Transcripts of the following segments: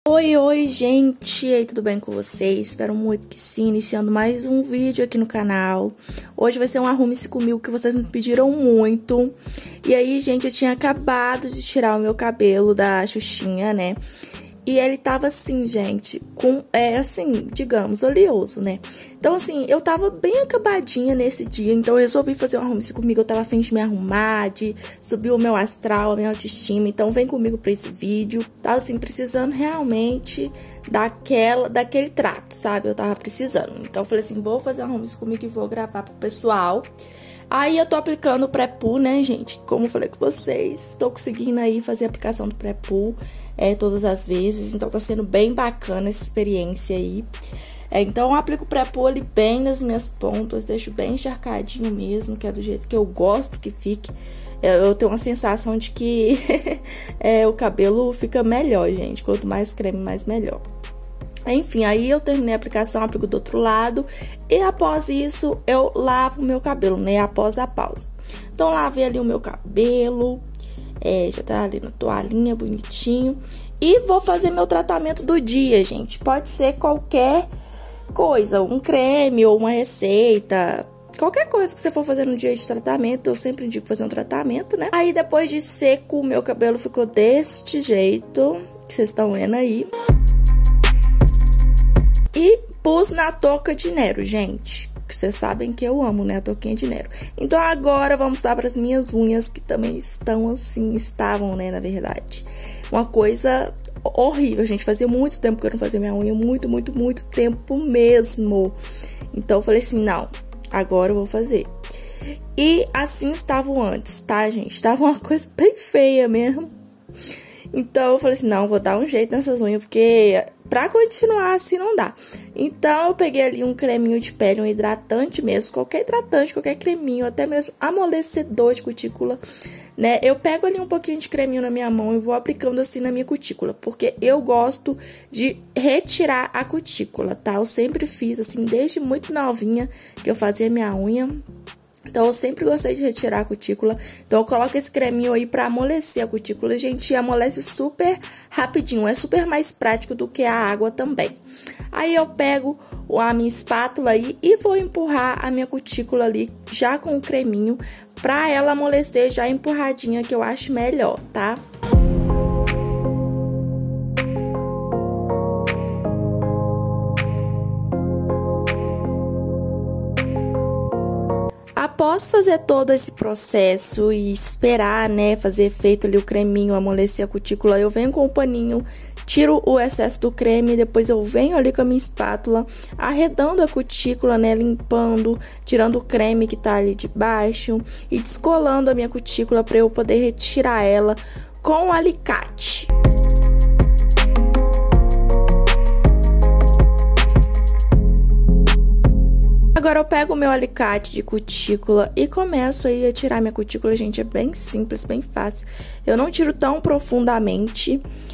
Oi, gente! E aí, tudo bem com vocês? Espero muito que sim, iniciando mais um vídeo aqui no canal. Hoje vai ser um arrume-se comigo que vocês me pediram muito. E aí, gente, eu tinha acabado de tirar o meu cabelo da Xuxinha, né? E ele tava assim, gente, com, assim, digamos, oleoso, né? Então, assim, eu tava bem acabadinha nesse dia, então eu resolvi fazer um arrume-se comigo. Eu tava a fim de me arrumar, de subir o meu astral, a minha autoestima. Então, vem comigo pra esse vídeo. Tava, assim, precisando realmente daquele trato, sabe? Eu tava precisando. Então, eu falei assim, vou fazer um arrume-se comigo e vou gravar pro pessoal. Aí, eu tô aplicando o pré-poo, né, gente? Como eu falei com vocês, tô conseguindo aí fazer a aplicação do pré-poo todas as vezes. Então, tá sendo bem bacana essa experiência aí. Então, eu aplico o pré-poo ali bem nas minhas pontas, deixo bem encharcadinho mesmo, que é do jeito que eu gosto que fique. Eu tenho uma sensação de que o cabelo fica melhor, gente. Quanto mais creme, mais melhor. Enfim, aí eu terminei a aplicação, aplico do outro lado. E após isso, eu lavo o meu cabelo, né? Após a pausa. Então, lavei ali o meu cabelo. Já tá ali na toalhinha, bonitinho. E vou fazer meu tratamento do dia, gente. Pode ser qualquer coisa, um creme ou uma receita. Qualquer coisa que você for fazer no dia de tratamento, eu sempre indico fazer um tratamento, né? Aí, depois de seco, o meu cabelo ficou deste jeito, que vocês estão vendo aí. E pus na touca de Nero, gente. Que vocês sabem que eu amo, né? A touquinha de Nero. Então, agora vamos dar para as minhas unhas, que também estão assim, estavam, né? Na verdade. Uma coisa horrível, gente. Fazia muito tempo que eu não fazia minha unha. Muito tempo mesmo. Então, eu falei assim, não. Agora eu vou fazer. E assim estavam antes, tá, gente? Estava uma coisa bem feia mesmo. Então, eu falei assim, não, vou dar um jeito nessas unhas, porque pra continuar assim não dá. Então, eu peguei ali um creminho de pele, um hidratante mesmo, qualquer hidratante, qualquer creminho, até mesmo amolecedor de cutícula, né? Eu pego ali um pouquinho de creminho na minha mão e vou aplicando assim na minha cutícula, porque eu gosto de retirar a cutícula, tá? Eu sempre fiz assim, desde muito novinha que eu fazia minha unha. Então, eu sempre gostei de retirar a cutícula. Então, eu coloco esse creminho aí pra amolecer a cutícula. Gente, amolece super rapidinho. É super mais prático do que a água também. Aí, eu pego a minha espátula aí e vou empurrar a minha cutícula ali já com o creminho pra ela amolecer já empurradinha, que eu acho melhor, tá? Após fazer todo esse processo e esperar, né, fazer efeito ali o creminho, amolecer a cutícula, eu venho com o paninho, tiro o excesso do creme, depois eu venho ali com a minha espátula, arredando a cutícula, né, limpando, tirando o creme que tá ali de baixo e descolando a minha cutícula para eu poder retirar ela com o alicate. Agora eu pego o meu alicate de cutícula e começo aí a tirar minha cutícula, gente, é bem simples, bem fácil. Eu não tiro tão profundamente,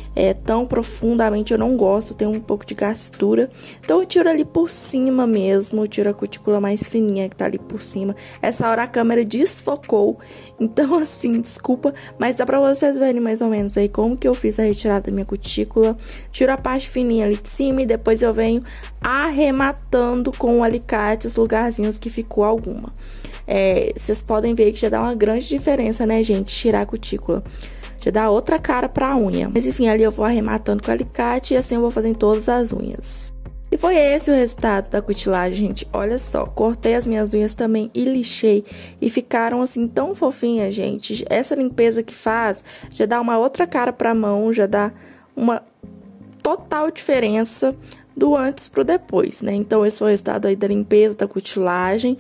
eu não gosto, tem um pouco de gastura. Então eu tiro ali por cima mesmo, eu tiro a cutícula mais fininha que tá ali por cima. Essa hora a câmera desfocou, então assim, desculpa, mas dá pra vocês verem mais ou menos aí como que eu fiz a retirada da minha cutícula. Tiro a parte fininha ali de cima e depois eu venho arrematando com o alicate os lugarzinhos que ficou alguma. Vocês podem ver que já dá uma grande diferença, né, gente, tirar a cutícula. Já dá outra cara pra unha. Mas enfim, ali eu vou arrematando com o alicate e assim eu vou fazendo todas as unhas. E foi esse o resultado da cutilagem, gente. Olha só, cortei as minhas unhas também e lixei. E ficaram assim tão fofinhas, gente. Essa limpeza que faz já dá uma outra cara pra mão, já dá uma total diferença do antes pro depois, né? Então esse foi o resultado aí da limpeza, da cutilagem.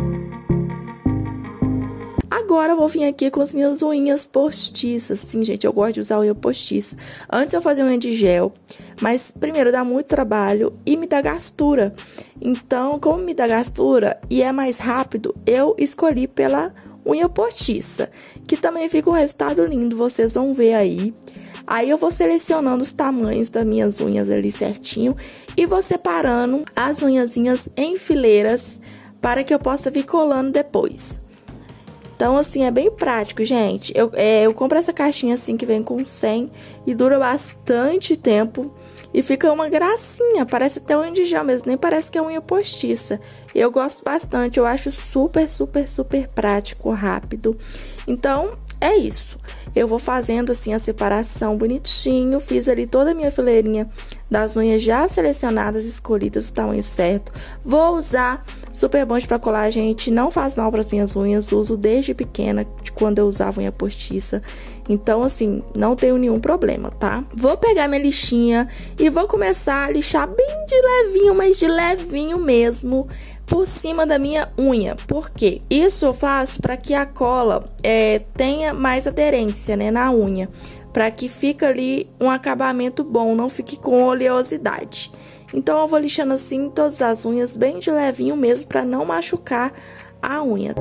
Agora eu vou vir aqui com as minhas unhas postiças. Sim, gente, eu gosto de usar unha postiça. Antes eu fazia unha de gel, mas primeiro dá muito trabalho e me dá gastura. Então, como me dá gastura e é mais rápido, eu escolhi pela unha postiça, que também fica um resultado lindo, vocês vão ver aí. Aí eu vou selecionando os tamanhos das minhas unhas ali certinho e vou separando as unhazinhas em fileiras para que eu possa vir colando depois. Então, assim, é bem prático, gente. Eu compro essa caixinha assim que vem com 100 e dura bastante tempo. E fica uma gracinha, parece até unha de gel mesmo, nem parece que é unha postiça. Eu gosto bastante, eu acho super, super, super prático, rápido. Então, é isso. Eu vou fazendo assim a separação bonitinho, fiz ali toda a minha fileirinha das unhas já selecionadas, escolhidas o tamanho certo. Vou usar Super Bond pra colar, gente, não faz mal para as minhas unhas, uso desde pequena, de quando eu usava unha postiça. Então, assim, não tenho nenhum problema, tá? Vou pegar minha lixinha e vou começar a lixar bem de levinho, mas de levinho mesmo, por cima da minha unha. Por quê? Isso eu faço para que a cola tenha mais aderência, né, na unha. Para que fique ali um acabamento bom, não fique com oleosidade. Então, eu vou lixando assim todas as unhas, bem de levinho mesmo, para não machucar a unha.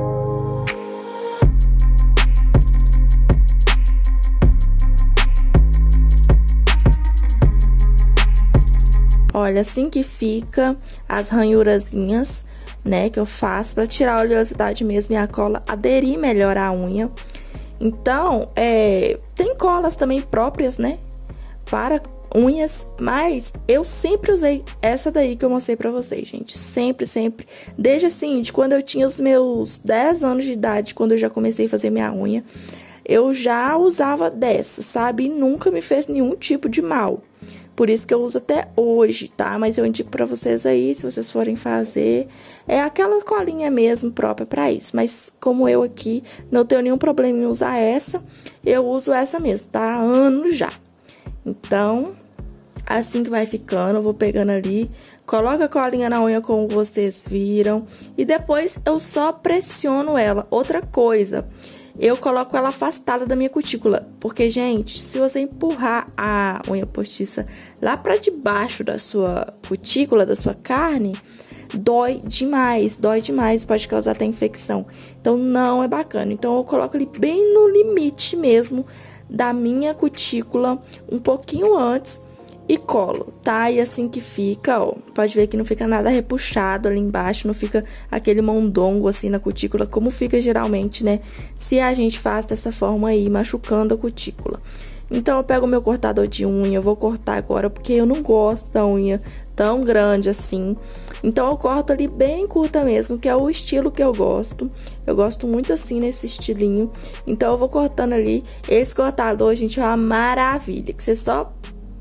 Olha, assim que fica as ranhurazinhas, né, que eu faço para tirar a oleosidade mesmo e a cola aderir melhor à unha. Então, tem colas também próprias, né, para unhas, mas eu sempre usei essa daí que eu mostrei pra vocês, gente. Sempre, sempre. Desde assim, de quando eu tinha os meus 10 anos de idade, quando eu já comecei a fazer minha unha, eu já usava dessa, sabe? E nunca me fez nenhum tipo de mal. Por isso que eu uso até hoje, tá? Mas eu indico pra vocês aí, se vocês forem fazer, é aquela colinha mesmo própria pra isso. Mas como eu aqui não tenho nenhum problema em usar essa, eu uso essa mesmo, tá? Há anos já. Então, assim que vai ficando, eu vou pegando ali, coloco a colinha na unha como vocês viram, e depois eu só pressiono ela. Outra coisa, eu coloco ela afastada da minha cutícula, porque, gente, se você empurrar a unha postiça lá pra debaixo da sua cutícula, da sua carne, dói demais, pode causar até infecção. Então, não é bacana. Então, eu coloco ali bem no limite mesmo da minha cutícula, um pouquinho antes, e colo, tá? E assim que fica, ó, pode ver que não fica nada repuxado ali embaixo, não fica aquele mondongo assim na cutícula, como fica geralmente, né? Se a gente faz dessa forma aí, machucando a cutícula. Então, eu pego o meu cortador de unha, eu vou cortar agora, porque eu não gosto da unha tão grande assim. Então, eu corto ali bem curta mesmo, que é o estilo que eu gosto. Eu gosto muito assim, nesse estilinho. Então, eu vou cortando ali. Esse cortador, gente, é uma maravilha, que você só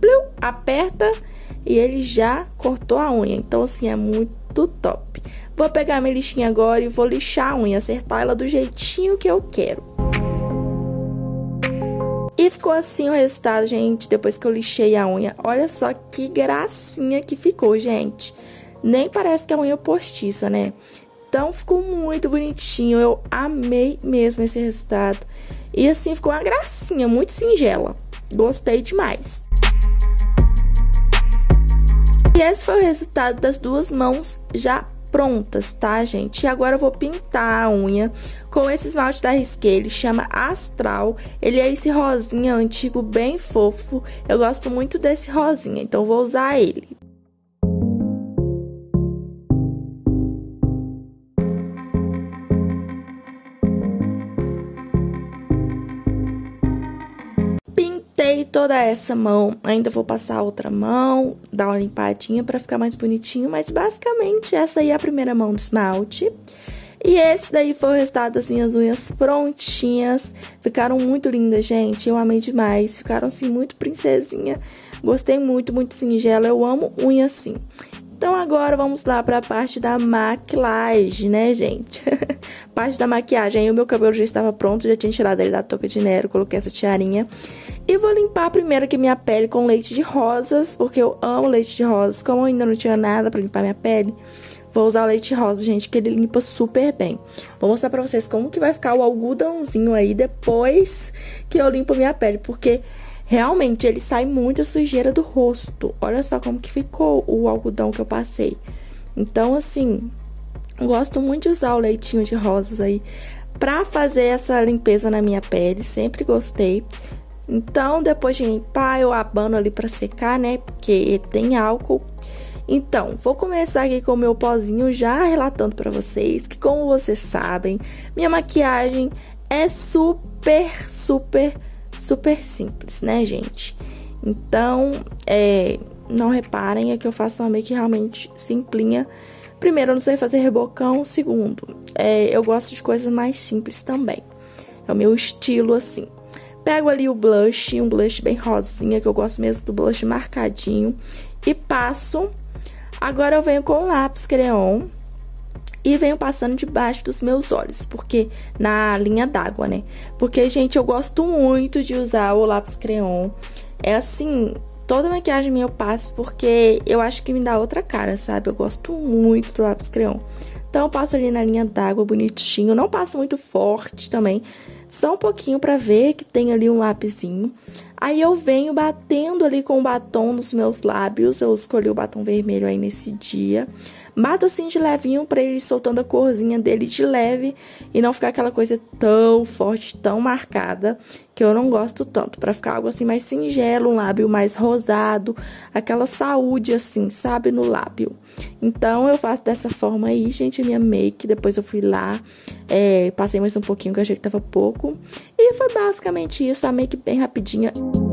aperta e ele já cortou a unha. Então, assim, é muito top. Vou pegar minha lixinha agora e vou lixar a unha, acertar ela do jeitinho que eu quero. E ficou assim o resultado, gente, depois que eu lixei a unha. Olha só que gracinha que ficou, gente. Nem parece que é unha postiça, né? Então, ficou muito bonitinho. Eu amei mesmo esse resultado. E assim, ficou uma gracinha, muito singela. Gostei demais. E esse foi o resultado das duas mãos já prontas, tá, gente? E agora eu vou pintar a unha com esse esmalte da Risqué, ele chama Astral. Ele é esse rosinha antigo, bem fofo. Eu gosto muito desse rosinha, então vou usar ele. Pintei toda essa mão, ainda vou passar a outra mão, dar uma limpadinha pra ficar mais bonitinho, mas basicamente essa aí é a primeira mão do esmalte. E esse daí foi o resultado das minhas unhas prontinhas, ficaram muito lindas, gente, eu amei demais, ficaram assim muito princesinha, gostei muito, muito singela, eu amo unha assim. Então, agora vamos lá para a parte da maquilagem, né, gente? Parte da maquiagem. Aí o meu cabelo já estava pronto, já tinha tirado ele da touca de Nero, coloquei essa tiarinha. E vou limpar primeiro aqui minha pele com leite de rosas, porque eu amo leite de rosas. Como eu ainda não tinha nada para limpar minha pele, vou usar o leite de rosa, gente, que ele limpa super bem. Vou mostrar pra vocês como que vai ficar o algodãozinho aí depois que eu limpo minha pele, porque realmente ele sai muita sujeira do rosto. Olha só como que ficou o algodão que eu passei. Então, assim, gosto muito de usar o leitinho de rosas aí pra fazer essa limpeza na minha pele, sempre gostei. Então, depois de limpar, eu abano ali pra secar, né, porque ele tem álcool. Então, vou começar aqui com o meu pozinho, já relatando pra vocês que, como vocês sabem, minha maquiagem é super, super, super simples, né, gente? Então, não reparem, é que eu faço uma make realmente simplinha. Primeiro, eu não sei fazer rebocão. Segundo, eu gosto de coisas mais simples também. É o meu estilo, assim. Pego ali o blush, um blush bem rosinha, que eu gosto mesmo do blush marcadinho. E passo. Agora eu venho com o lápis crayon e venho passando debaixo dos meus olhos, porque na linha d'água, né? Porque, gente, eu gosto muito de usar o lápis crayon. É assim, toda maquiagem minha eu passo porque eu acho que me dá outra cara, sabe? Eu gosto muito do lápis crayon. Então, eu passo ali na linha d'água bonitinho. Não passo muito forte também. Só um pouquinho pra ver que tem ali um lapisinho. Aí, eu venho batendo ali com o batom nos meus lábios. Eu escolhi o batom vermelho aí nesse dia. Bato assim de levinho pra ele ir soltando a corzinha dele de leve. E não ficar aquela coisa tão forte, tão marcada. Que eu não gosto tanto. Pra ficar algo assim mais singelo, um lábio mais rosado. Aquela saúde assim, sabe? No lábio. Então, eu faço dessa forma aí, gente, minha make. Depois eu fui lá, passei mais um pouquinho, que eu achei que tava pouco. E foi basicamente isso, a make bem rapidinha.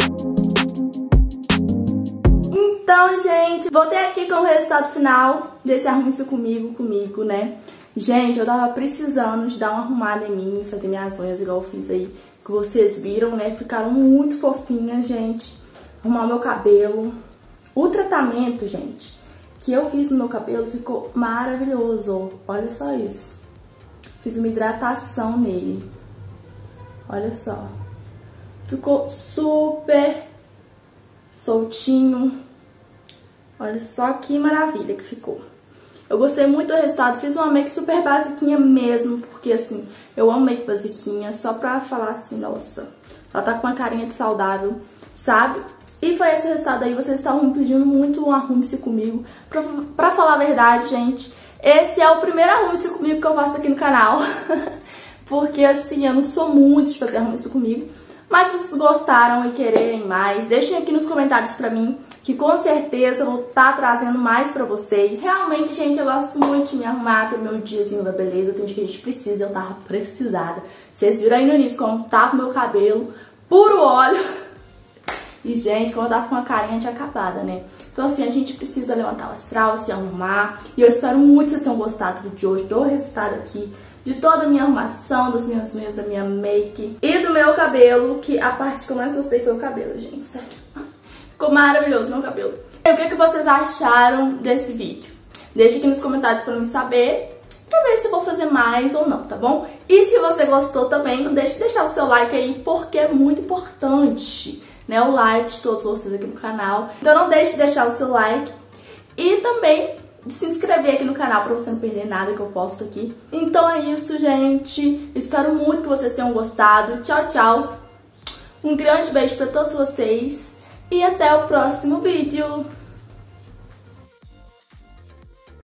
Então, gente, voltei aqui com o resultado final desse Arrume-se comigo, né? Gente, eu tava precisando de dar uma arrumada em mim, fazer minhas unhas igual eu fiz aí, que vocês viram, né? Ficaram muito fofinhas, gente. Arrumar meu cabelo. O tratamento, gente, que eu fiz no meu cabelo ficou maravilhoso. Olha só isso. Fiz uma hidratação nele. Olha só. Ficou super soltinho. Olha só que maravilha que ficou. Eu gostei muito do resultado. Fiz uma make super basiquinha mesmo. Porque assim, eu amo make basiquinha. Só pra falar assim, nossa, ela tá com uma carinha de saudável, sabe? E foi esse resultado aí. Vocês estavam me pedindo muito um Arrume-se comigo. Pra falar a verdade, gente, esse é o primeiro Arrume-se comigo que eu faço aqui no canal. Porque assim, eu não sou muito de fazer Arrume-se comigo. Mas se vocês gostaram e quererem mais, deixem aqui nos comentários pra mim, que com certeza eu vou estar trazendo mais pra vocês. Realmente, gente, eu gosto muito de me arrumar, ter meu diazinho da beleza. Tem dia que a gente precisa, eu tava precisada. Vocês viram aí no início como tava o meu cabelo, puro óleo. E, gente, como eu tava com uma carinha de acabada, né? Então, assim, a gente precisa levantar o astral, se arrumar. E eu espero muito que vocês tenham gostado do vídeo de hoje, do resultado aqui, de toda a minha arrumação, das minhas unhas, da minha make e do meu cabelo, que a parte que eu mais gostei foi o cabelo, gente, sério. Ficou maravilhoso meu cabelo. E o que vocês acharam desse vídeo? Deixa aqui nos comentários pra mim saber, pra ver se eu vou fazer mais ou não, tá bom? E se você gostou também, não deixe de deixar o seu like aí, porque é muito importante, né, o like de todos vocês aqui no canal. Então não deixe de deixar o seu like e também de se inscrever aqui no canal pra você não perder nada que eu posto aqui. Então é isso, gente. Espero muito que vocês tenham gostado. Tchau, tchau. Um grande beijo pra todos vocês e até o próximo vídeo.